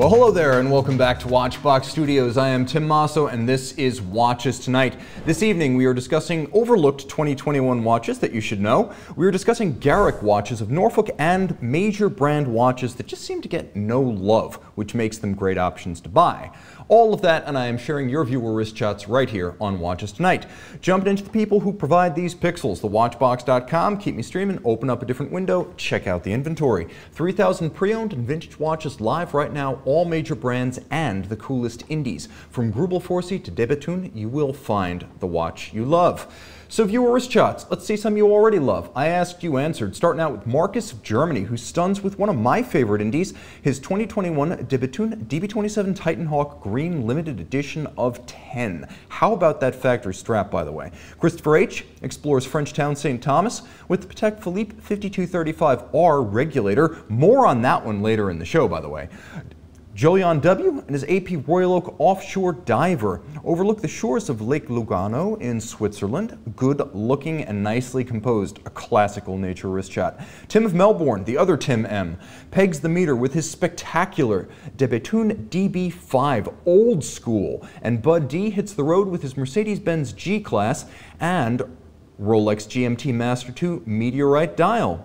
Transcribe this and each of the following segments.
Well, hello there and welcome back to Watchbox Studios. I am Tim Masso and this is Watches Tonight. This evening we are discussing overlooked 2021 watches that you should know. We are discussing Garrick watches of Norfolk and major brand watches that just seem to get no love, which makes them great options to buy. All of that, and I am sharing your viewer wrist shots right here on Watches Tonight. Jumping into the people who provide these pixels, thewatchbox.com. Keep me streaming, open up a different window, check out the inventory. 3,000 pre-owned and vintage watches live right now, all major brands and the coolest indies. From Greubel Forsey to De Bethune, you will find the watch you love. So viewer wrist shots, let's see some you already love. I asked, you answered. Starting out with Marcus of Germany, who stuns with one of my favorite indies, his 2021 De Bethune DB27 Titan Hawk Green Limited Edition of 10. How about that factory strap, by the way? Christopher H. explores French town St. Thomas with the Patek Philippe 5235R regulator. More on that one later in the show, by the way. Jolion W. and his AP Royal Oak offshore diver overlook the shores of Lake Lugano in Switzerland. Good looking and nicely composed, a classical nature wrist shot. Tim of Melbourne, the other Tim M, pegs the meter with his spectacular De Bethune DB5 old school, and Bud D hits the road with his Mercedes-Benz G-Class and Rolex GMT Master 2 Meteorite dial.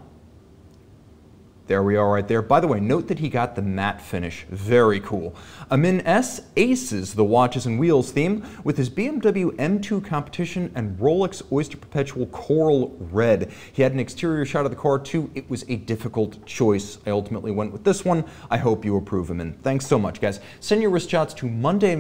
There we are right there. By the way, note that he got the matte finish. Very cool. Amin S. aces the watches and wheels theme with his BMW M2 Competition and Rolex Oyster Perpetual Coral Red. He had an exterior shot of the car too. It was a difficult choice. I ultimately went with this one. I hope you approve, Amin. Thanks so much, guys. Send your wrist shots to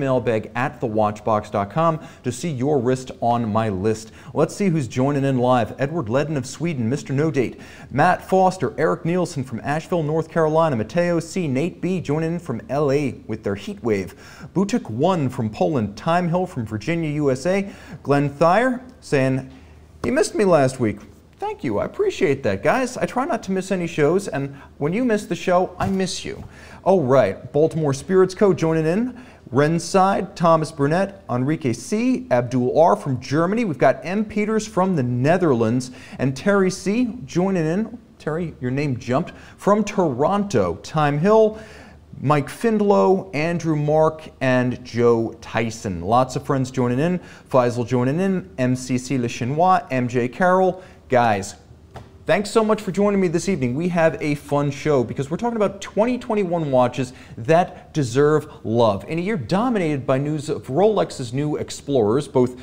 mondaymailbag@thewatchbox.com to see your wrist on my list. Let's see who's joining in live. Edward Ledden of Sweden, Mr. No Date, Matt Foster, Eric Nielsen from Asheville, North Carolina, Mateo C, Nate B joining in from LA with their heat wave, Butik 1 from Poland, Time Hill from Virginia, USA, Glenn Thayer saying, "You missed me last week." Thank you, I appreciate that, guys. I try not to miss any shows, and when you miss the show, I miss you. All right, Baltimore Spirits Co. joining in. Renside, Thomas Burnett, Enrique C, Abdul R from Germany. We've got M. Peters from the Netherlands, and Terry C joining in. Terry, your name jumped. From Toronto, Time Hill, Mike Findlow, Andrew Mark, and Joe Tyson. Lots of friends joining in. Faisal joining in, MCC Le Chinois, MJ Carroll. Guys, thanks so much for joining me this evening. We have a fun show because we're talking about 2021 watches that deserve love. In a year dominated by news of Rolex's new Explorers, both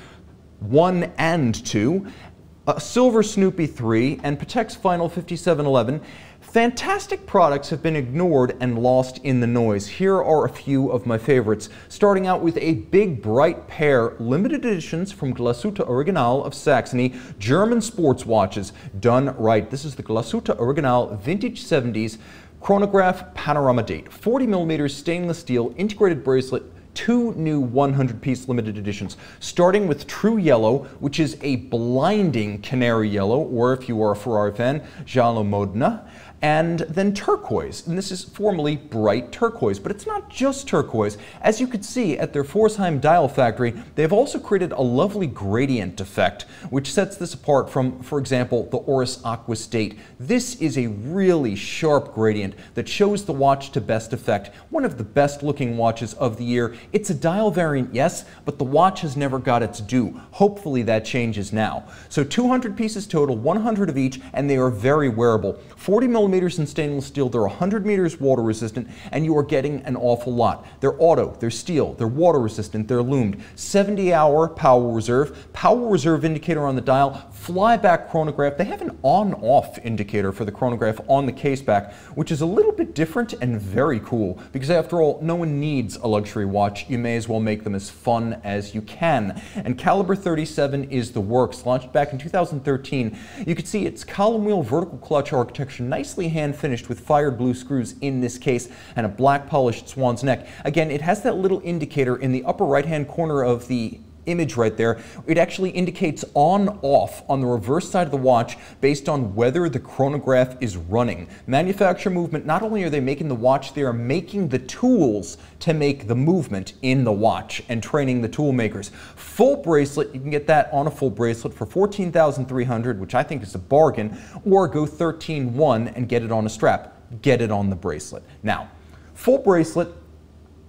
1 and 2, Silver Snoopy 3, and Patek's Final 5711, fantastic products have been ignored and lost in the noise. Here are a few of my favorites, starting out with a big bright pair, limited editions from Glashütte Original of Saxony, German sports watches done right. This is the Glashütte Original Vintage 70s chronograph panorama date, 40mm stainless steel integrated bracelet, 2 new 100-piece limited editions, starting with True Yellow, which is a blinding canary yellow, or if you are a Ferrari fan, Giallo Modena, and then turquoise, and this is formally bright turquoise, but it's not just turquoise. As you could see at their Forsheim dial factory, they've also created a lovely gradient effect, which sets this apart from, for example, the Oris Aqua State. This is a really sharp gradient that shows the watch to best effect. One of the best looking watches of the year. It's a dial variant, yes, but the watch has never got its due. Hopefully that changes now. So 200 pieces total, 100 of each, and they are very wearable. 40mm in stainless steel, they're 100 meters water resistant, and you are getting an awful lot. They're auto, they're steel, they're water resistant, they're loomed. 70-hour power reserve indicator on the dial, flyback chronograph. They have an on-off indicator for the chronograph on the case back, which is a little bit different and very cool, because after all, no one needs a luxury watch. You may as well make them as fun as you can. And Caliber 37 is the works. Launched back in 2013, you can see its column wheel vertical clutch architecture, nicely hand finished with fired blue screws in this case, and a black polished swan's neck. Again, it has that little indicator in the upper right hand corner of the image right there. It actually indicates on-off on the reverse side of the watch based on whether the chronograph is running. Manufacturer movement, not only are they making the watch, they are making the tools to make the movement in the watch and training the tool makers. Full bracelet, you can get that on a full bracelet for $14,300, which I think is a bargain, or go $13,100 and get it on a strap. Get it on the bracelet. Now, full bracelet,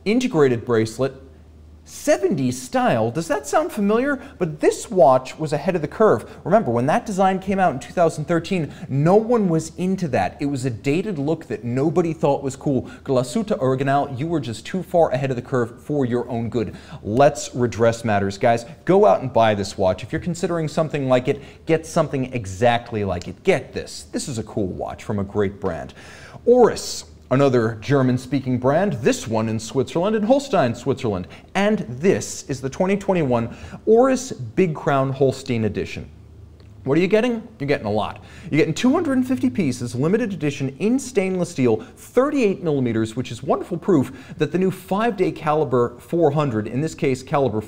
integrated bracelet, 70s style. Does that sound familiar? But this watch was ahead of the curve. Remember, when that design came out in 2013, no one was into that. It was a dated look that nobody thought was cool. Glashütte Original, you were just too far ahead of the curve for your own good. Let's redress matters, guys. Go out and buy this watch. If you're considering something like it, get something exactly like it. Get this. This is a cool watch from a great brand. Oris. Another German-speaking brand, this one in Switzerland, in Holstein, Switzerland. And this is the 2021 Oris Big Crown Holstein Edition. What are you getting? You're getting a lot. You're getting 250 pieces, limited edition in stainless steel, 38 millimeters, which is wonderful proof that the new 5-day caliber 400, in this case caliber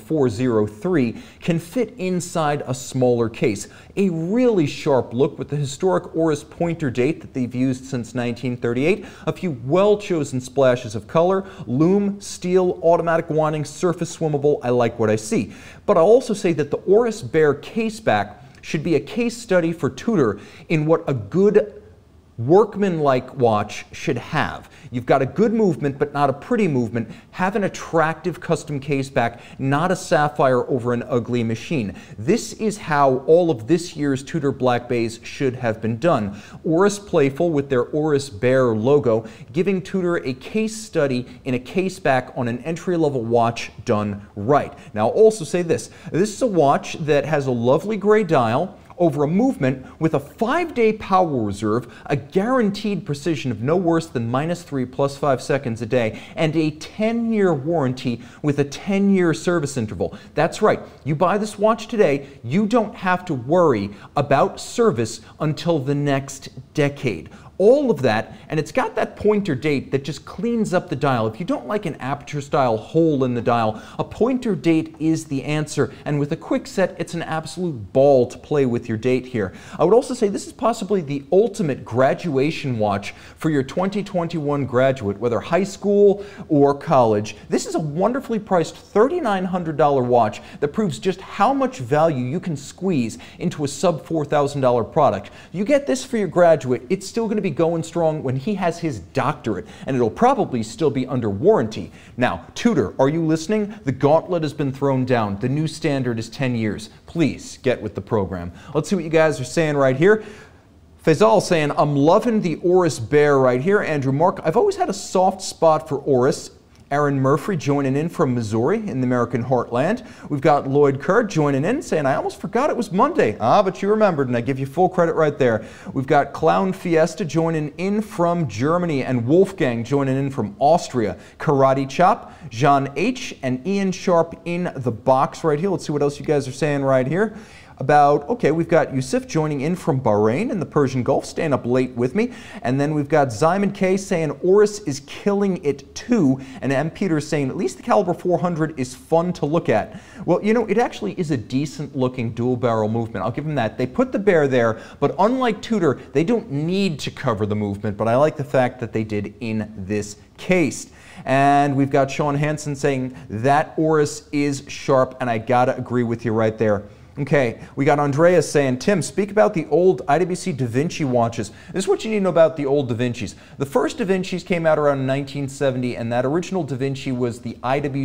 403, can fit inside a smaller case. A really sharp look with the historic Oris pointer date that they've used since 1938, a few well-chosen splashes of color, lume, steel, automatic winding, surface swimmable. I like what I see. But I'll also say that the Oris Bear caseback should be a case study for Tudor in what a good workman-like watch should have. You've got a good movement, but not a pretty movement. Have an attractive custom caseback, not a sapphire over an ugly machine. This is how all of this year's Tudor Black Bays should have been done. Oris Playful with their Oris Bear logo, giving Tudor a case study in a caseback on an entry-level watch done right. Now, I'll also say this. This is a watch that has a lovely gray dial, over a movement with a 5-day power reserve, a guaranteed precision of no worse than -3 + 5 seconds a day, and a 10-year warranty with a 10-year service interval. That's right, you buy this watch today, you don't have to worry about service until the next decade. All of that, and it's got that pointer date that just cleans up the dial. If you don't like an aperture-style hole in the dial, a pointer date is the answer, and with a quick set, it's an absolute ball to play with your date here. I would also say this is possibly the ultimate graduation watch for your 2021 graduate, whether high school or college. This is a wonderfully priced $3,900 watch that proves just how much value you can squeeze into a sub-$4,000 product. You get this for your graduate, it's still going to be going strong when he has his doctorate, and it'll probably still be under warranty. Now, Tudor, are you listening? The gauntlet has been thrown down. The new standard is 10 years. Please get with the program. Let's see what you guys are saying right here. Faisal saying, I'm loving the Oris Bear right here. Andrew Mark, I've always had a soft spot for Oris. Aaron Murphy joining in from Missouri in the American heartland. We've got Lloyd Kerr joining in saying, I almost forgot it was Monday. But you remembered, and I give you full credit right there. We've got Clown Fiesta joining in from Germany, and Wolfgang joining in from Austria. Karate Chop, Jean H., and Ian Sharp in the box right here. Let's see what else you guys are saying right here. Okay, we've got Yusuf joining in from Bahrain in the Persian Gulf, staying up late with me. And then we've got Zyman K saying Oris is killing it too. And M. Peters saying at least the caliber 400 is fun to look at. Well, you know, it actually is a decent looking dual barrel movement. I'll give them that. They put the Bear there, but unlike Tudor, they don't need to cover the movement. But I like the fact that they did in this case. And we've got Sean Hansen saying that Oris is sharp, and I gotta agree with you right there. Okay, we got Andreas saying, Tim, speak about the old IWC Da Vinci watches. This is what you need to know about the old Da Vincis. The first Da Vincis came out around 1970, and that original Da Vinci was the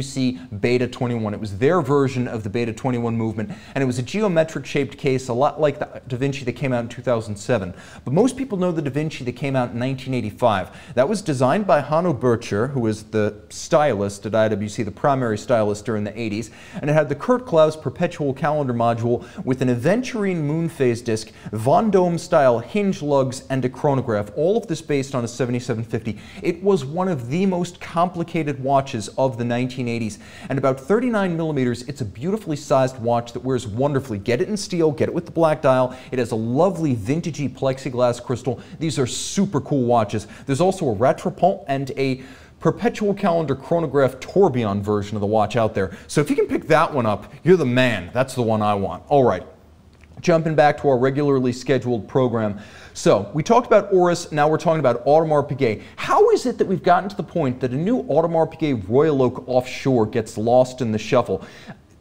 IWC Beta 21. It was their version of the Beta 21 movement, and it was a geometric shaped case, a lot like the Da Vinci that came out in 2007. But most people know the Da Vinci that came out in 1985. That was designed by Hanno Bircher, who was the stylist at IWC, the primary stylist during the 80s, and it had the Kurt Klaus perpetual calendar module with an Aventurine moon phase disc, Vendôme style hinge lugs, and a chronograph. All of this based on a 7750. It was one of the most complicated watches of the 1980s. And about 39 millimeters, it's a beautifully sized watch that wears wonderfully. Get it in steel, get it with the black dial. It has a lovely vintagey plexiglass crystal. These are super cool watches. There's also a Rattrapant and a perpetual calendar chronograph tourbillon version of the watch out there. So if you can pick that one up, you're the man. That's the one I want. All right, jumping back to our regularly scheduled program. So we talked about Oris, now we're talking about Audemars Piguet. How is it that we've gotten to the point that a new Audemars Piguet Royal Oak offshore gets lost in the shuffle?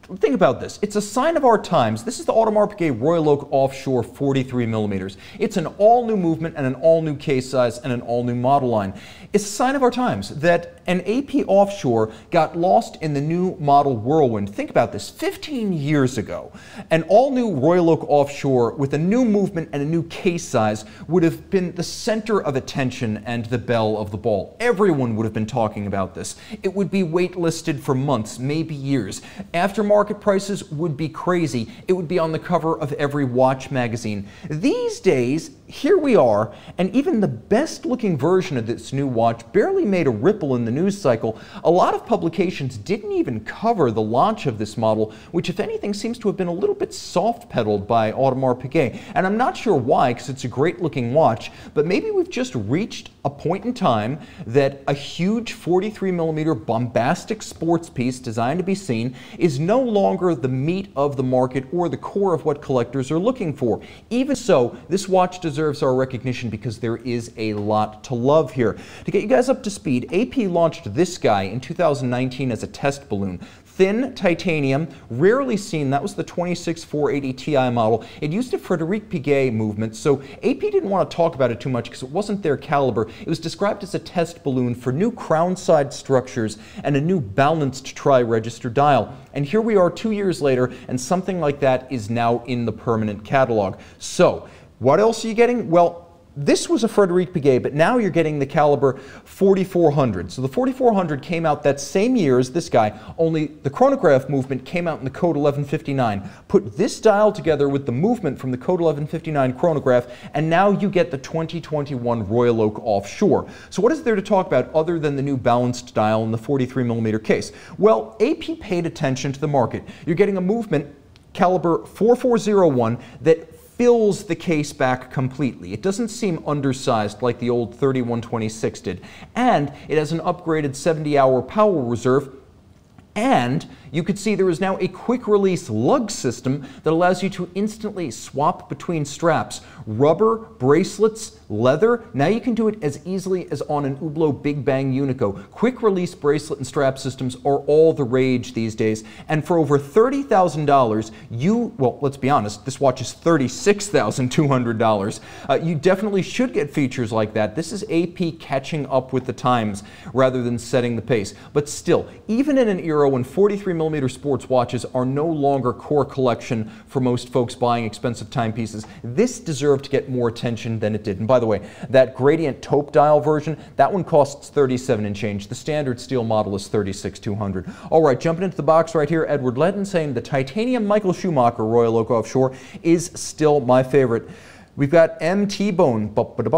Think about this. It's a sign of our times. This is the Audemars Piguet Royal Oak Offshore 43 millimeters. It's an all-new movement and an all-new case size and an all-new model line. It's a sign of our times that an AP Offshore got lost in the new model Whirlwind. Think about this. 15 years ago, an all-new Royal Oak Offshore with a new movement and a new case size would have been the center of attention and the belle of the ball. Everyone would have been talking about this. It would be waitlisted for months, maybe years. Aftermarket prices would be crazy. It would be on the cover of every watch magazine. These days, here we are, and even the best-looking version of this new watch barely made a ripple in the news cycle. A lot of publications didn't even cover the launch of this model, which, if anything, seems to have been a little bit soft-pedaled by Audemars Piguet. And I'm not sure why, because it's a great-looking watch, but maybe we've just reached a point in time that a huge 43mm bombastic sports piece designed to be seen is no longer the meat of the market or the core of what collectors are looking for. Even so, this watch deserves our recognition because there is a lot to love here. To get you guys up to speed, AP launched this guy in 2019 as a test balloon. Thin titanium, rarely seen. That was the 26480 Ti model. It used a Frederic Piguet movement, so AP didn't want to talk about it too much because it wasn't their caliber. It was described as a test balloon for new crown side structures and a new balanced tri-register dial. And here we are 2 years later, and something like that is now in the permanent catalog. So, what else are you getting? Well, this was a Frederic Piguet, but now you're getting the caliber 4400. So the 4400 came out that same year as this guy, only the chronograph movement came out in the Code 1159. Put this dial together with the movement from the Code 1159 chronograph, and now you get the 2021 Royal Oak Offshore. So what is there to talk about other than the new balanced dial and the 43mm case? Well, AP paid attention to the market. You're getting a movement caliber 4401 that fills the case back completely. It doesn't seem undersized like the old 3126 did. And it has an upgraded 70-hour power reserve. And you could see there is now a quick-release lug system that allows you to instantly swap between straps. Rubber, bracelets, leather. Now you can do it as easily as on an Hublot Big Bang Unico. Quick-release bracelet and strap systems are all the rage these days. And for over $30,000, well, let's be honest, this watch is $36,200. You definitely should get features like that. This is AP catching up with the times rather than setting the pace. But still, even in an era when 43mm sports watches are no longer core collection for most folks buying expensive timepieces, this deserved to get more attention than it did. And by the way, that gradient taupe dial version, that one costs $37 and change. The standard steel model is $36,200. All right, jumping into the box right here, Edward Ledden saying the titanium Michael Schumacher Royal Oak Offshore is still my favorite. We've got M-T-Bone.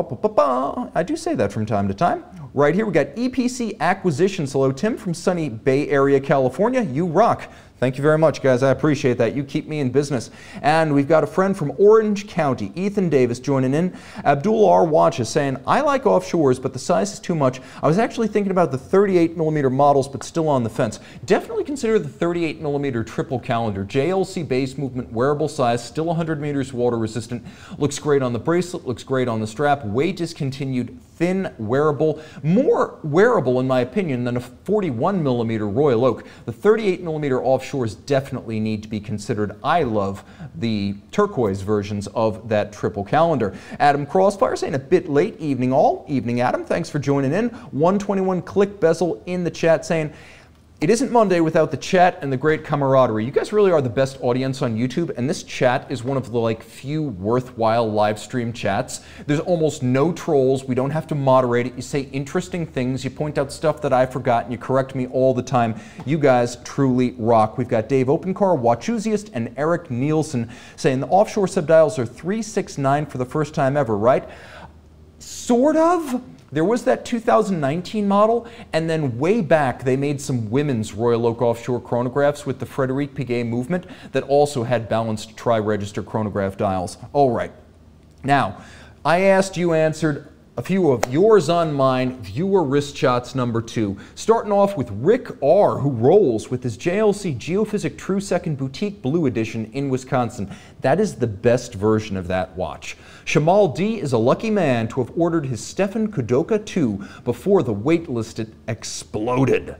I do say that from time to time. Right here, we got EPC Acquisitions. Hello, Tim from sunny Bay Area, California. You rock. Thank you very much, guys. I appreciate that. You keep me in business. And we've got a friend from Orange County, Ethan Davis, joining in. Abdul R. Watches saying, I like offshores, but the size is too much. I was actually thinking about the 38mm models, but still on the fence. Definitely consider the 38mm triple calendar. JLC base movement, wearable size, still 100 meters water resistant. Looks great on the bracelet, looks great on the strap. Way discontinued, thin, wearable. More wearable, in my opinion, than a 41mm Royal Oak. The 38mm offshore definitely need to be considered. I love the turquoise versions of that triple calendar. Adam Crossfire saying a bit late evening all. Evening, Adam. Thanks for joining in. 121 Click Bezel in the chat saying, it isn't Monday without the chat and the great camaraderie. You guys really are the best audience on YouTube, and this chat is one of the few worthwhile live stream chats. There's almost no trolls. We don't have to moderate it. You say interesting things. You point out stuff that I forgot, and you correct me all the time. You guys truly rock. We've got Dave Openkar, Watchusiast, and Eric Nielsen saying the offshore subdials are 369 for the first time ever, right? Sort of. There was that 2019 model, and then way back they made some women's Royal Oak Offshore chronographs with the Frederic Piguet movement that also had balanced tri-register chronograph dials. All right. Now, I asked, you answered. A few of yours on mine, viewer wrist shots number 2. Starting off with Rick R., who rolls with his JLC Geophysic True Second Boutique Blue Edition in Wisconsin. That is the best version of that watch. Shamal D. is a lucky man to have ordered his Stefan Kudoka 2 before the wait list exploded.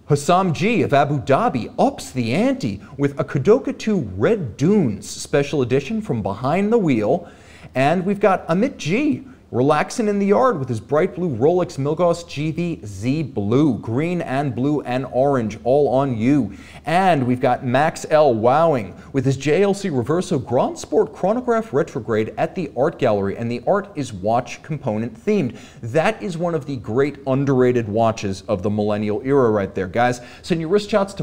Hussam G of Abu Dhabi ups the ante with a Kadoka 2 Red Dunes special edition from behind the wheel. And we've got Amit G relaxing in the yard with his bright blue Rolex Milgauss GV-Z Blue, green and blue and orange, all on you. And we've got Max L wowing with his JLC Reverso Grand Sport Chronograph Retrograde at the Art Gallery, and the art is watch component themed. That is one of the great underrated watches of the millennial era right there, guys. Send your wrist shots to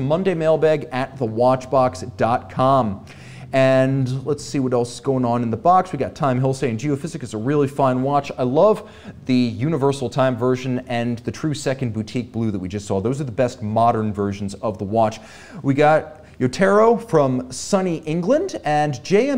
mondaymailbag@thewatchbox.com. And let's see what else is going on in the box. We got Time Hill saying Geophysic is a really fine watch. I love the Universal Time version and the True Second Boutique Blue that we just saw. Those are the best modern versions of the watch. We got Yotaro from sunny England and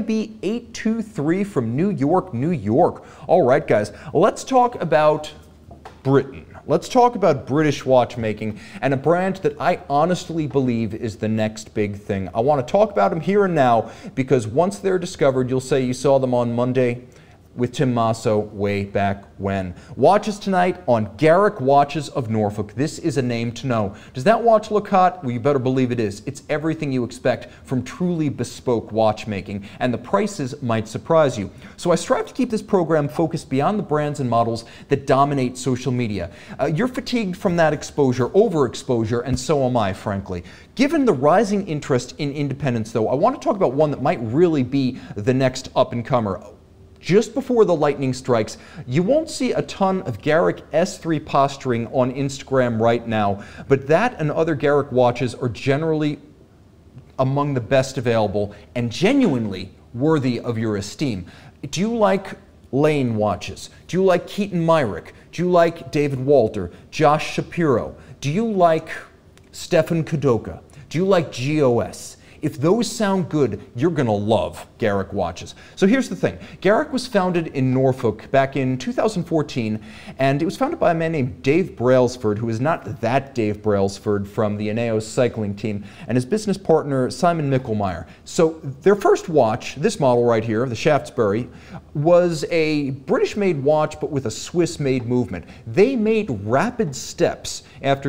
JMB823 from New York, New York. All right, guys, let's talk about Britain. Let's talk about British watchmaking and a brand that I honestly believe is the next big thing. I want to talk about them here and now because once they're discovered, you'll say you saw them on Monday with Tim Masso way back when. Watches tonight on Garrick Watches of Norfolk. This is a name to know. Does that watch look hot? Well, you better believe it is. It's everything you expect from truly bespoke watchmaking, and the prices might surprise you. So I strive to keep this program focused beyond the brands and models that dominate social media. You're fatigued from that exposure, overexposure, and so am I, frankly. Given the rising interest in independence, though, I want to talk about one that might really be the next up-and-comer. Just before the lightning strikes, you won't see a ton of Garrick S3 posturing on Instagram right now, but that and other Garrick watches are generally among the best available and genuinely worthy of your esteem. Do you like Lane watches? Do you like Keaton Myrick? Do you like David Walter, Josh Shapiro? Do you like Stefan Kadoka? Do you like GOS? If those sound good, you're going to love Garrick watches. So here's the thing. Garrick was founded in Norfolk back in 2014, and it was founded by a man named Dave Brailsford, who is not that Dave Brailsford from the Ineos cycling team, and his business partner, Simon Mickelmeyer. So their first watch, this model right here, the Shaftesbury, was a British-made watch, but with a Swiss-made movement. They made rapid steps after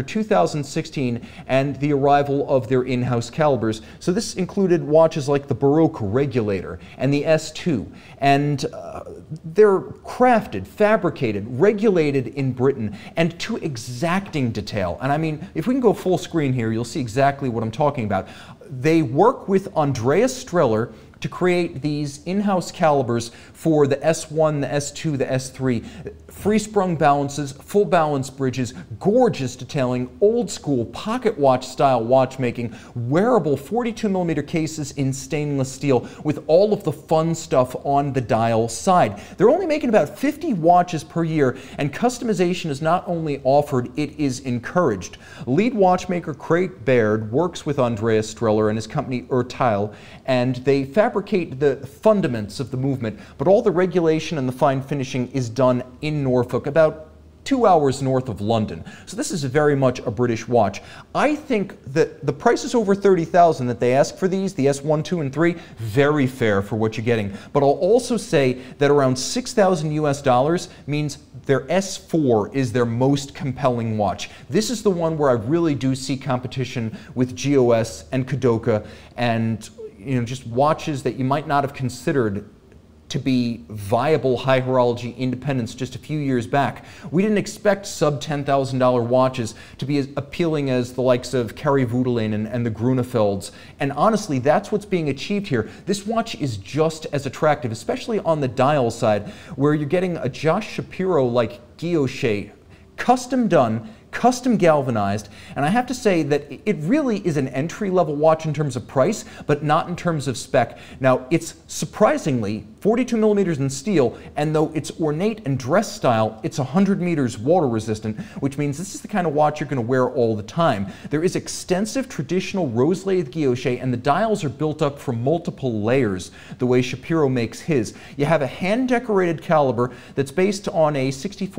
2016 and the arrival of their in-house calibers. So this included watches like the Baroque Regulator and the S2, and they're crafted, fabricated, regulated in Britain, and to exacting detail. And I mean, if we can go full screen here, you'll see exactly what I'm talking about. They work with Andreas Streller to create these in-house calibers for the S1, the S2, the S3. Free-sprung balances, full balance bridges, gorgeous detailing, old-school pocket watch style watchmaking, wearable 42mm cases in stainless steel with all of the fun stuff on the dial side. They're only making about 50 watches per year, and customization is not only offered, it is encouraged. Lead watchmaker Craig Baird works with Andreas Streller and his company Ertile, and they fabricate the fundaments of the movement, but all the regulation and the fine finishing is done in Norfolk, about 2 hours north of London. So this is very much a British watch. I think that the prices over $30,000 that they ask for these, the S1, 2, and 3, very fair for what you're getting. But I'll also say that around $6,000 US means their S4 is their most compelling watch. This is the one where I really do see competition with GOS and Kadoka and just watches that you might not have considered to be viable high horology independents just a few years back. We didn't expect sub $10,000 watches to be as appealing as the likes of Kari Voutilainen and the Grunefelds. And honestly, that's what's being achieved here. This watch is just as attractive, especially on the dial side, where you're getting a Josh Shapiro-like guilloche, custom done, custom galvanized, and I have to say that it really is an entry-level watch in terms of price, but not in terms of spec. Now, it's surprisingly 42mm in steel, and though it's ornate and dress style, it's 100 meters water resistant, which means this is the kind of watch you're going to wear all the time. There is extensive traditional rose lathe guilloche, and the dials are built up from multiple layers, the way Shapiro makes his. You have a hand-decorated caliber that's based on a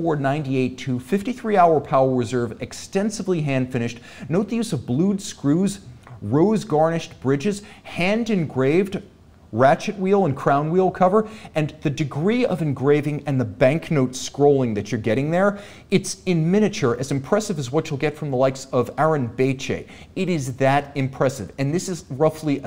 6498 to 53-hour power reserve, extensively hand-finished. Note the use of blued screws, rose-garnished bridges, hand-engraved ratchet wheel and crown wheel cover, and the degree of engraving and the banknote scrolling that you're getting there, it's in miniature, as impressive as what you'll get from the likes of Aaron Beche. It is that impressive, and this is roughly a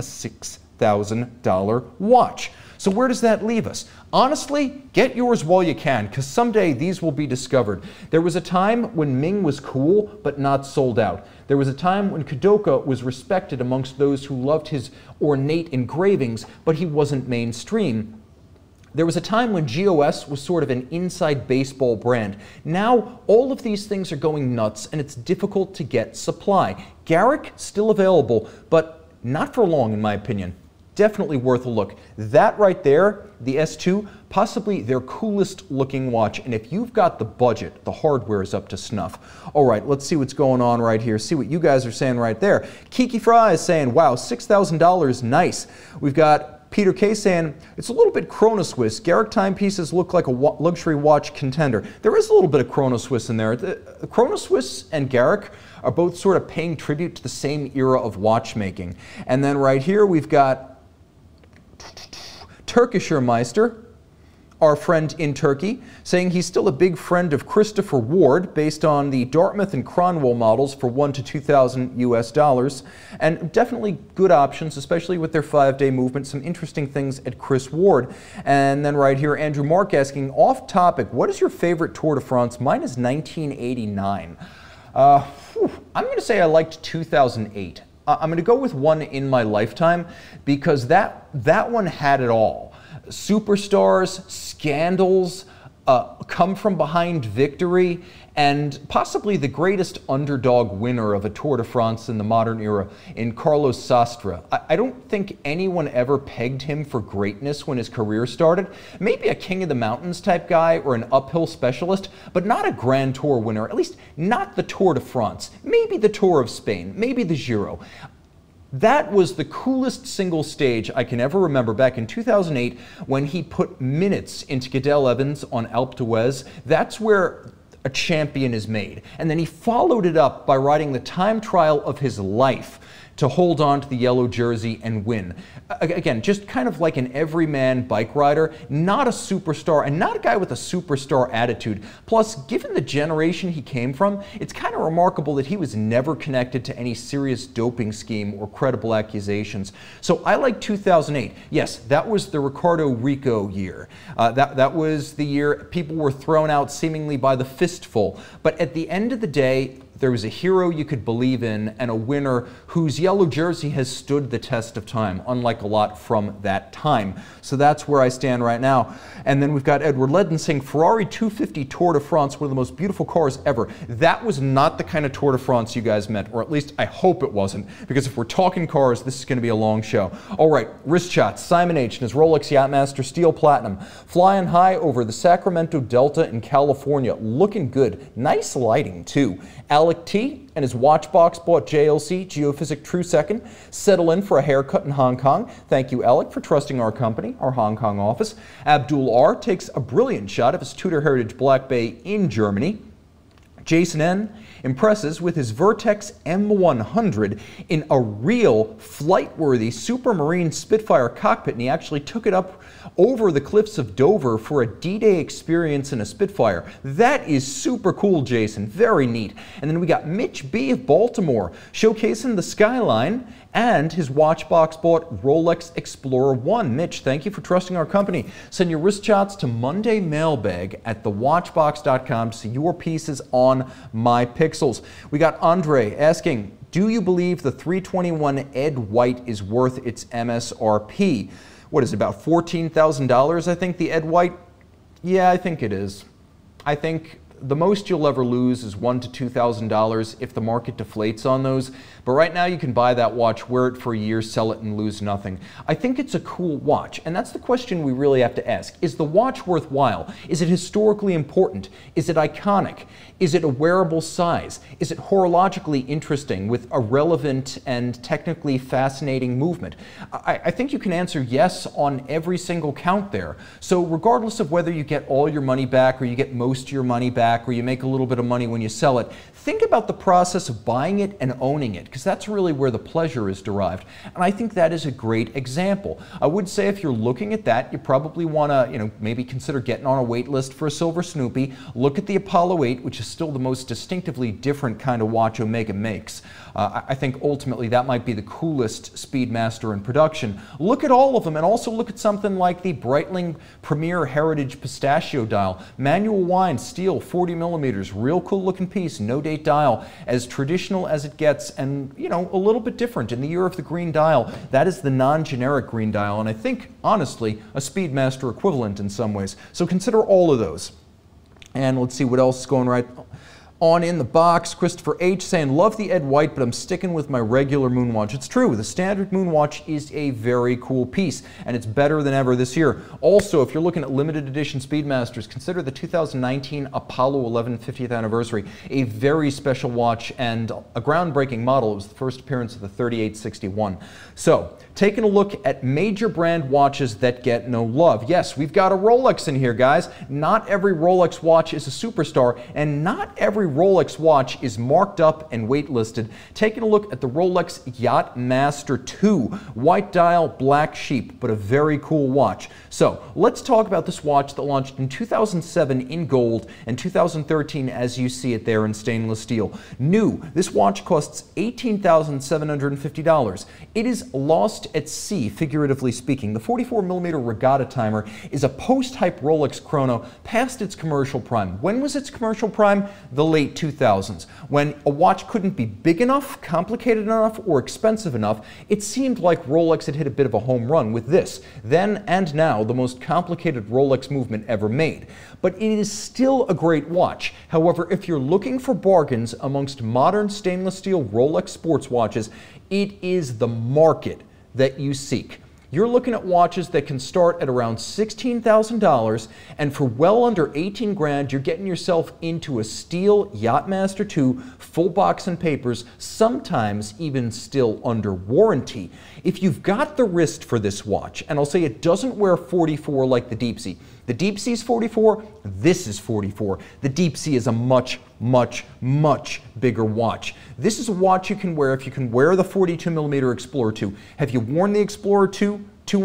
$6,000 watch. So where does that leave us? Honestly, get yours while you can, because someday these will be discovered. There was a time when Ming was cool, but not sold out. There was a time when Kadoka was respected amongst those who loved his ornate engravings, but he wasn't mainstream. There was a time when GOS was sort of an inside baseball brand. Now, all of these things are going nuts, and it's difficult to get supply. Garrick, still available, but not for long, in my opinion. Definitely worth a look. That right there, the S2, possibly their coolest looking watch. And if you've got the budget, the hardware is up to snuff. All right, let's see what's going on right here. See what you guys are saying right there. Kiki Fry is saying, wow, $6,000, nice. We've got Peter K saying, it's a little bit Chrono Swiss. Garrick timepieces look like a luxury watch contender. There is a little bit of Chrono Swiss in there. The Chrono Swiss and Garrick are both sort of paying tribute to the same era of watchmaking. And then right here we've got Turkischer Meister, our friend in Turkey, saying he's still a big friend of Christopher Ward based on the Dartmouth and Cronwell models for $1,000 to $2,000 US, and definitely good options, especially with their 5-day movement. Some interesting things at Chris Ward. And then right here, Andrew Mark asking, off topic, what is your favorite Tour de France? Mine is 1989. I'm going to say I liked 2008. I'm going to go with one in my lifetime because that one had it all. Superstars, scandals, come from behind victory, and possibly the greatest underdog winner of a Tour de France in the modern era in Carlos Sastre. I don't think anyone ever pegged him for greatness when his career started. Maybe a King of the Mountains type guy or an uphill specialist, but not a Grand Tour winner, at least not the Tour de France. Maybe the Tour of Spain, maybe the Giro. That was the coolest single stage I can ever remember back in 2008 when he put minutes into Cadel Evans on Alpe d'Huez. That's where a champion is made. And then he followed it up by riding the time trial of his life to hold on to the yellow jersey and win. Again, just kind of like an everyman bike rider, not a superstar, and not a guy with a superstar attitude. Plus, given the generation he came from, it's kind of remarkable that he was never connected to any serious doping scheme or credible accusations. So I like 2008. Yes, that was the Ricardo Rico year. That was the year people were thrown out seemingly by the fistful. But at the end of the day, there was a hero you could believe in and a winner whose yellow jersey has stood the test of time, unlike a lot from that time. So that's where I stand right now. And then we've got Edward Ledden saying Ferrari 250 Tour de France, one of the most beautiful cars ever. That was not the kind of Tour de France you guys meant, or at least I hope it wasn't, because if we're talking cars, this is going to be a long show. All right, wrist shots. Simon H. and his Rolex Yachtmaster Steel Platinum, flying high over the Sacramento Delta in California, looking good. Nice lighting too. Alec T. and his Watchbox bought JLC Geophysic True Second, settle in for a haircut in Hong Kong. Thank you, Alec, for trusting our company, our Hong Kong office. Abdul R. takes a brilliant shot of his Tudor Heritage Black Bay in Germany. Jason N. impresses with his Vertex M100 in a real flight-worthy Supermarine Spitfire cockpit, and he actually took it up over the cliffs of Dover for a D-Day experience in a Spitfire. That is super cool, Jason. Very neat. And then we got Mitch B. of Baltimore showcasing the Skyline and his Watchbox bought Rolex Explorer 1. Mitch, thank you for trusting our company. Send your wrist shots to Monday Mailbag at thewatchbox.com to see your pieces on my pixels. We got Andre asking, do you believe the 321 Ed White is worth its MSRP? What is it, about $14,000, I think, the Ed White? Yeah, I think it is. I think the most you'll ever lose is $1,000 to $2,000 if the market deflates on those. But right now you can buy that watch, wear it for a year, sell it and lose nothing. I think it's a cool watch, and that's the question we really have to ask. Is the watch worthwhile? Is it historically important? Is it iconic? Is it a wearable size? Is it horologically interesting with a relevant and technically fascinating movement? I think you can answer yes on every single count there. So regardless of whether you get all your money back or you get most of your money back, back or you make a little bit of money when you sell it. Think about the process of buying it and owning it, because that's really where the pleasure is derived. And I think that is a great example. I would say if you're looking at that, you probably want to, maybe consider getting on a wait list for a Silver Snoopy. Look at the Apollo 8, which is still the most distinctively different kind of watch Omega makes. I think ultimately that might be the coolest Speedmaster in production. Look at all of them, and also look at something like the Breitling Premier Heritage Pistachio dial. Manual wind, steel, 40 millimeters, real cool looking piece, no date dial, as traditional as it gets, and a little bit different. In the year of the green dial, that is the non-generic green dial, and I think, honestly, a Speedmaster equivalent in some ways. So consider all of those. And let's see what else is going right on in the box. Christopher H. saying, love the Ed White, but I'm sticking with my regular Moonwatch. It's true, the standard Moonwatch is a very cool piece, and it's better than ever this year. Also, if you're looking at limited edition Speedmasters, consider the 2019 Apollo 11 50th anniversary, a very special watch and a groundbreaking model. It was the first appearance of the 3861. So, taking a look at major brand watches that get no love. Yes, we've got a Rolex in here, guys. Not every Rolex watch is a superstar, and not every Rolex watch is marked up and waitlisted. Taking a look at the Rolex Yachtmaster 2, white dial, black sheep, but a very cool watch. So let's talk about this watch that launched in 2007 in gold and 2013 as you see it there in stainless steel. New, this watch costs $18,750. It is lost at sea, figuratively speaking. The 44mm regatta timer is a post-hype Rolex chrono past its commercial prime. When was its commercial prime? The late 2000s. When a watch couldn't be big enough, complicated enough, or expensive enough, it seemed like Rolex had hit a bit of a home run with this. Then and now, the most complicated Rolex movement ever made. But it is still a great watch. However, if you're looking for bargains amongst modern stainless steel Rolex sports watches, it is the market that you seek. You're looking at watches that can start at around $16,000, and for well under 18 grand, you're getting yourself into a steel Yachtmaster 2, full box and papers, sometimes even still under warranty. If you've got the wrist for this watch, and I'll say it doesn't wear 44 like the Deep Sea. The Deep Sea is 44, this is 44. The Deep Sea is a much, much, much bigger watch. This is a watch you can wear if you can wear the 42mm Explorer 2. Have you worn the Explorer 2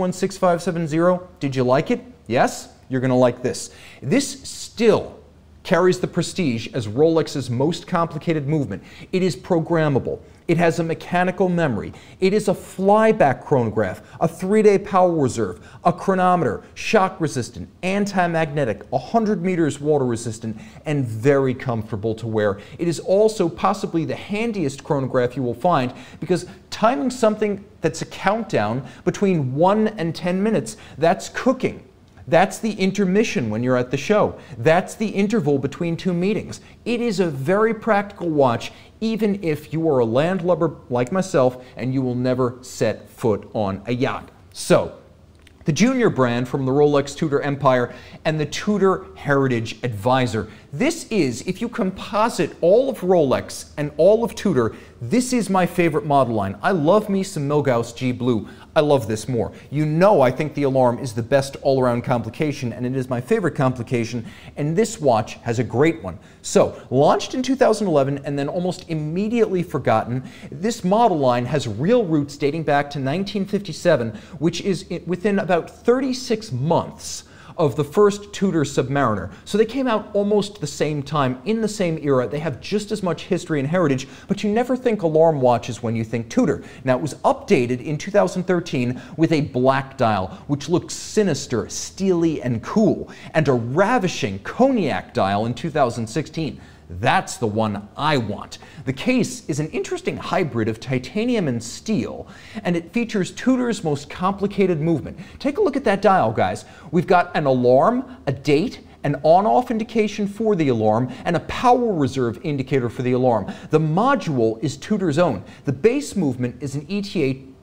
216570? Did you like it? Yes? You're going to like this. This still carries the prestige as Rolex's most complicated movement. It is programmable. It has a mechanical memory. It is a flyback chronograph, a 3-day power reserve, a chronometer, shock resistant, anti-magnetic, 100 meters water resistant, and very comfortable to wear. It is also possibly the handiest chronograph you will find, because timing something that's a countdown between 1 and 10 minutes, that's cooking. That's the intermission when you're at the show. That's the interval between two meetings. It is a very practical watch, even if you are a landlubber like myself and you will never set foot on a yacht. So, the junior brand from the Rolex Tudor Empire and the Tudor Heritage Advisor. This is, if you composite all of Rolex and all of Tudor, this is my favorite model line. I love me some Milgauss G Blue. I love this more. You know I think the Alarm is the best all-around complication, and it is my favorite complication, and this watch has a great one. So, launched in 2011 and then almost immediately forgotten, this model line has real roots dating back to 1957, which is within about 36 months of the first Tudor Submariner. So they came out almost the same time, in the same era. They have just as much history and heritage, but you never think Alarm watches when you think Tudor. Now, it was updated in 2013 with a black dial, which looked sinister, steely, and cool, and a ravishing cognac dial in 2016. That's the one I want. The case is an interesting hybrid of titanium and steel, and it features Tudor's most complicated movement. Take a look at that dial, guys. We've got an alarm, a date, an on-off indication for the alarm, and a power reserve indicator for the alarm. The module is Tudor's own. The base movement is an ETA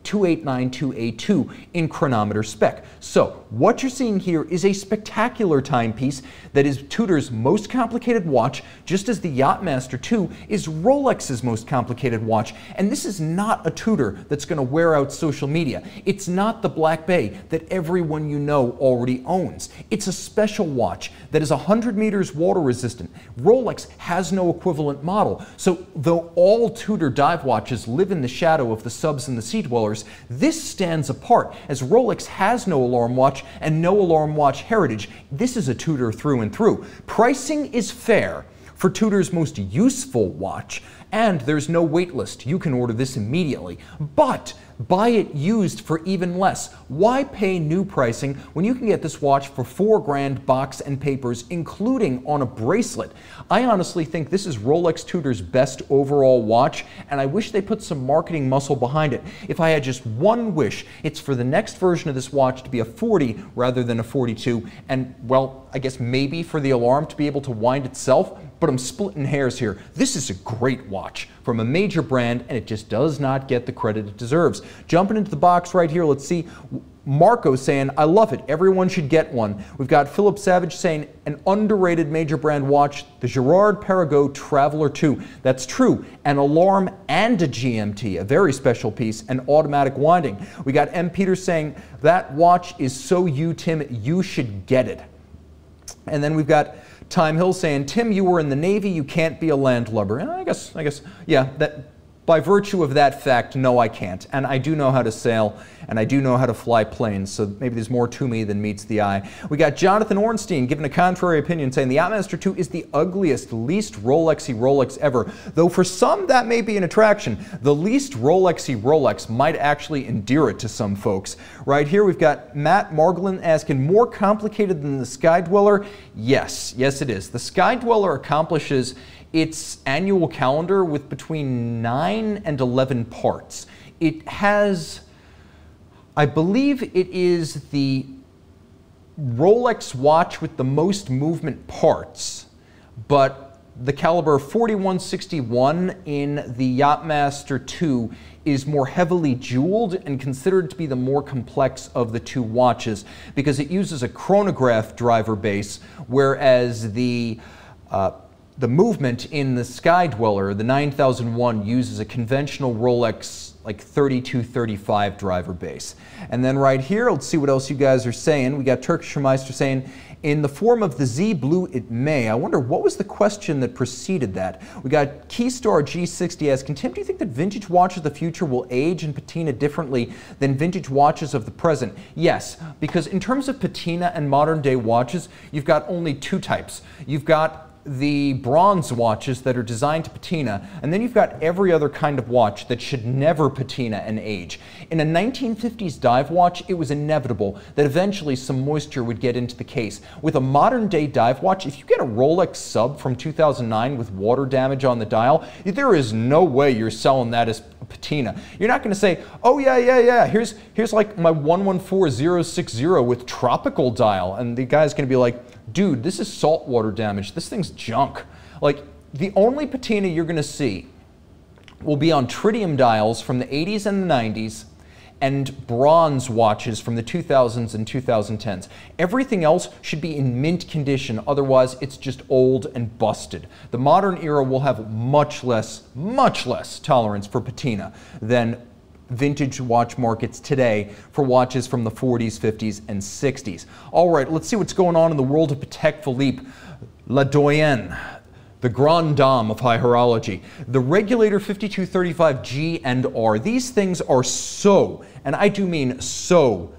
2892A2 in chronometer spec. So what you're seeing here is a spectacular timepiece that is Tudor's most complicated watch, just as the Yachtmaster 2 is Rolex's most complicated watch. And this is not a Tudor that's going to wear out social media. It's not the Black Bay that everyone you know already owns. It's a special watch that is 100 meters water resistant. Rolex has no equivalent model. So though all Tudor dive watches live in the shadow of the subs and the sea dwellers, this stands apart as Rolex has no alarm watch and no alarm watch heritage. This is a Tudor through and through. Pricing is fair for Tudor's most useful watch, and there's no wait list. You can order this immediately, but buy it used for even less. Why pay new pricing when you can get this watch for $4 box and papers, including on a bracelet? I honestly think this is Rolex Tudor's best overall watch, and I wish they put some marketing muscle behind it. If I had just one wish, it's for the next version of this watch to be a 40 rather than a 42, and, well, I guess maybe for the alarm to be able to wind itself, but I'm splitting hairs here. This is a great watch from a major brand, and it just does not get the credit it deserves. Jumping into the box right here, let's see. Marco saying, I love it. Everyone should get one. We've got Philip Savage saying, an underrated major brand watch, the Girard-Perregaux Traveler 2. That's true. An alarm and a GMT, a very special piece, and automatic winding. We got M. Peter saying, that watch is so you, Tim, you should get it. And then we've got Time Hill saying, Tim, you were in the Navy, you can't be a landlubber. And I guess, yeah, that by virtue of that fact, no, I can't. And I do know how to sail, and I do know how to fly planes, so maybe there's more to me than meets the eye. We got Jonathan Ornstein giving a contrary opinion, saying the Yachtmaster 2 is the ugliest, least Rolexy Rolex ever. Though for some, that may be an attraction. The least Rolexy Rolex might actually endear it to some folks. Right here, we've got Matt Margolin asking, more complicated than the Sky Dweller? Yes, yes it is. The Sky Dweller accomplishes its annual calendar with between 9 and 11 parts. It has, I believe it is the Rolex watch with the most movement parts, but the caliber 4161 in the Yachtmaster 2 is more heavily jeweled and considered to be the more complex of the two watches because it uses a chronograph driver base, whereas the movement in the Sky Dweller, the 9001, uses a conventional Rolex like 3235 driver base. And then right here, let's see what else you guys are saying. We got Turkish Meister saying, in the form of the Z Blue, it may. I wonder what was the question that preceded that. We got Keystar G60 asking, Tim, do you think that vintage watches of the future will age and patina differently than vintage watches of the present? Yes, because in terms of patina and modern day watches, you've got only two types. You've got the bronze watches that are designed to patina, and then you've got every other kind of watch that should never patina and age. In a 1950s dive watch, it was inevitable that eventually some moisture would get into the case. With a modern day dive watch, if you get a Rolex sub from 2009 with water damage on the dial, there is no way you're selling that as patina. You're not going to say, oh yeah, here's like my 114060 with tropical dial, and the guy's going to be like, dude, this is saltwater damage. This thing's junk. Like, the only patina you're going to see will be on tritium dials from the 80s and the 90s and bronze watches from the 2000s and 2010s. Everything else should be in mint condition, otherwise it's just old and busted. The modern era will have much less tolerance for patina than vintage watch markets today for watches from the 40s, 50s, and 60s. All right, let's see what's going on in the world of Patek Philippe. La Doyenne, the grande dame of high horology. The Regulator 5235G and R. These things are so, and I do mean so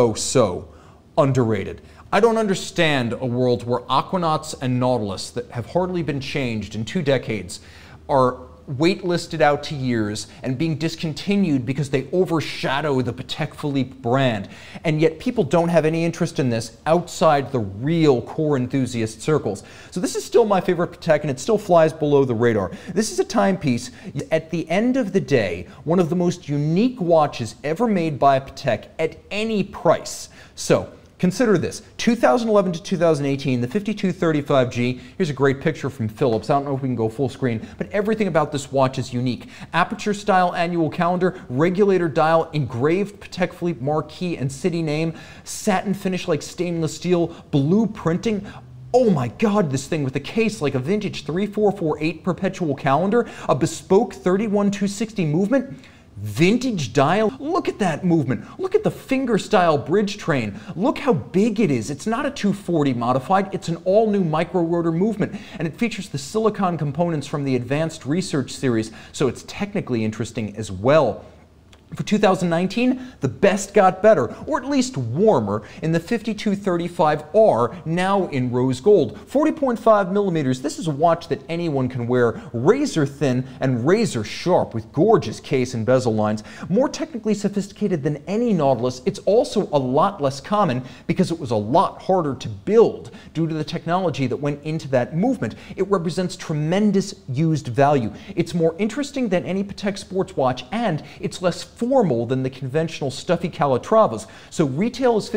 underrated. I don't understand a world where Aquanauts and Nautilus that have hardly been changed in 2 decades are waitlisted out to years and being discontinued because they overshadow the Patek Philippe brand. And yet people don't have any interest in this outside the real core enthusiast circles. So this is still my favorite Patek, and it still flies below the radar. This is a timepiece. At the end of the day, one of the most unique watches ever made by a Patek at any price. So Consider this, 2011 to 2018, the 5235G, here's a great picture from Philips. I don't know if we can go full screen, but everything about this watch is unique. Aperture style annual calendar, regulator dial, engraved Patek Philippe marquee and city name, satin finish like stainless steel, blue printing. Oh my God, this thing with a case like a vintage 3448 perpetual calendar, a bespoke 31260 movement. Vintage dial. Look at that movement. Look at the finger style bridge train. Look how big it is. It's not a 240 modified, it's an all new micro rotor movement, and it features the silicon components from the Advanced Research series, so it's technically interesting as well. For 2019, the best got better, or at least warmer, in the 5235R, now in rose gold. 40.5 millimeters, this is a watch that anyone can wear, razor thin and razor sharp with gorgeous case and bezel lines. More technically sophisticated than any Nautilus, it's also a lot less common because it was a lot harder to build due to the technology that went into that movement. It represents tremendous used value. It's more interesting than any Patek sports watch, and it's less formal than the conventional stuffy Calatravas. So retail is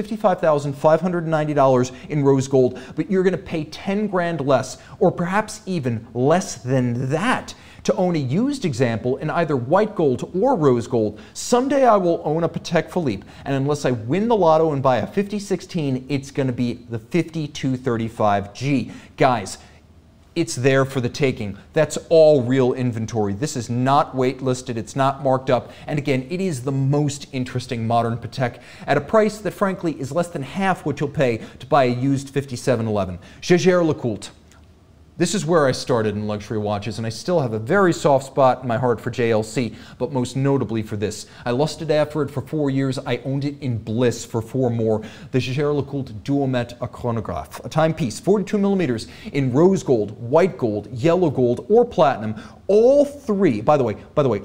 $55,590 in rose gold, but you're going to pay 10 grand less, or perhaps even less than that, to own a used example in either white gold or rose gold. Someday I will own a Patek Philippe, and unless I win the lotto and buy a 5016, it's going to be the 5235G. Guys, it's there for the taking. That's all real inventory. This is not waitlisted, it's not marked up, and again, it is the most interesting modern Patek at a price that frankly is less than half what you'll pay to buy a used 5711. Jaeger-LeCoultre. This is where I started in luxury watches, and I still have a very soft spot in my heart for JLC, but most notably for this. I lusted after it for 4 years. I owned it in bliss for 4 more. The Jaeger-LeCoultre Duomètre a chronograph, a timepiece, 42 millimeters in rose gold, white gold, yellow gold, or platinum. All three, by the way,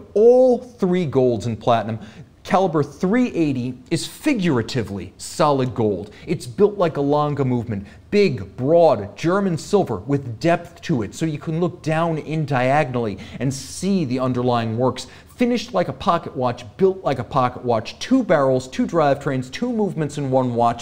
all 3 golds in platinum. Caliber 380 is figuratively solid gold. It's built like a Lange movement, big, broad, German silver with depth to it, so you can look down in diagonally and see the underlying works. Finished like a pocket watch, built like a pocket watch, 2 barrels, 2 drivetrains, 2 movements in one watch,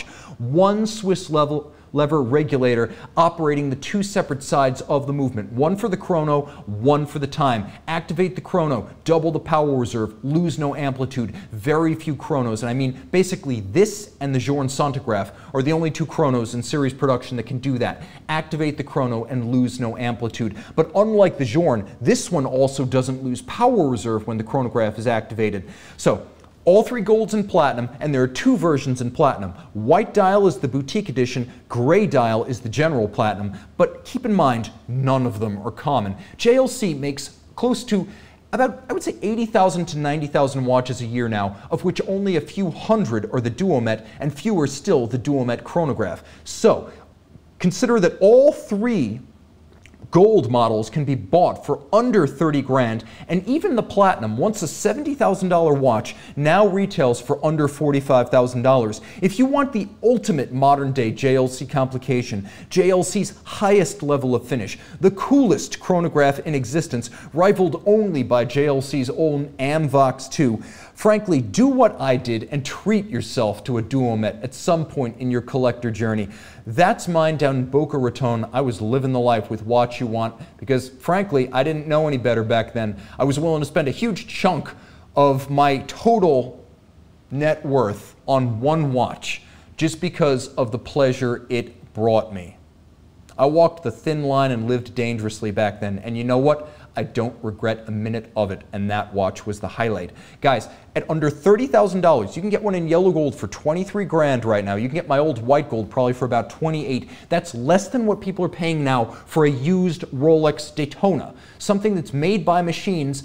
1 Swiss lever regulator operating the 2 separate sides of the movement. 1 for the chrono, 1 for the time. Activate the chrono, double the power reserve, lose no amplitude. Very few chronos, and I mean basically this and the Journe Sontigraph are the only 2 chronos in series production that can do that. Activate the chrono and lose no amplitude. But unlike the Journe, this one also doesn't lose power reserve when the chronograph is activated. So all 3 golds in platinum, and there are 2 versions in platinum. White dial is the boutique edition, gray dial is the general platinum, but keep in mind, none of them are common. JLC makes close to about, I would say, 80,000 to 90,000 watches a year now, of which only a few hundred are the Duomètre, and fewer still the Duomètre chronograph. So, consider that all 3 gold models can be bought for under 30 grand, and even the platinum, once a $70,000 watch, now retails for under $45,000. If you want the ultimate modern day JLC complication, JLC's highest level of finish, the coolest chronograph in existence, rivaled only by JLC's own Amvox 2, frankly, do what I did and treat yourself to a Duomètre at some point in your collector journey. That's mine down in Boca Raton. I was living the life with Watch You Want because, frankly, I didn't know any better back then. I was willing to spend a huge chunk of my total net worth on one watch just because of the pleasure it brought me. I walked the thin line and lived dangerously back then, and you know what? I don't regret a minute of it, and that watch was the highlight. Guys, at under $30,000, you can get one in yellow gold for 23 grand right now. You can get my old white gold probably for about 28. That's less than what people are paying now for a used Rolex Daytona, something that's made by machines.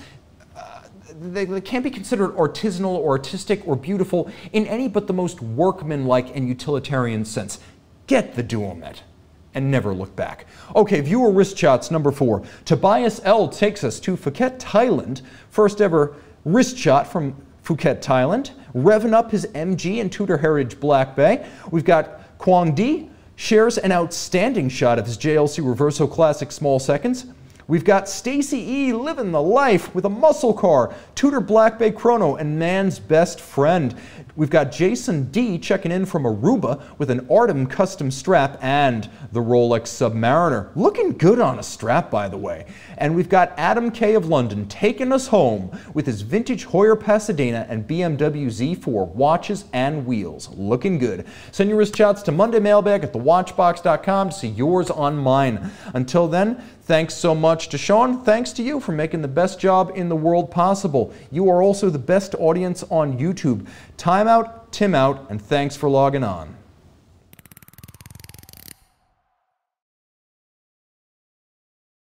They can't be considered artisanal or artistic or beautiful in any but the most workmanlike and utilitarian sense. Get the Duomètre and never look back. Okay, viewer wrist shots number 4. Tobias L. takes us to Phuket, Thailand. First ever wrist shot from Phuket, Thailand. Revving up his MG and Tudor Heritage Black Bay. We've got Quang Di shares an outstanding shot of his JLC Reverso Classic Small Seconds. We've got Stacy E. living the life with a muscle car, Tudor Black Bay Chrono, and man's best friend. We've got Jason D checking in from Aruba with an Artem custom strap and the Rolex Submariner. Looking good on a strap, by the way. And we've got Adam K of London taking us home with his vintage Hoyer Pasadena and BMW Z4 watches and wheels. Looking good. Send your wrist shouts to mondaymailbag@thewatchbox.com to see yours on mine. Until then, thanks so much to Sean. Thanks to you for making the best job in the world possible. You are also the best audience on YouTube. Time out, Tim out, and thanks for logging on.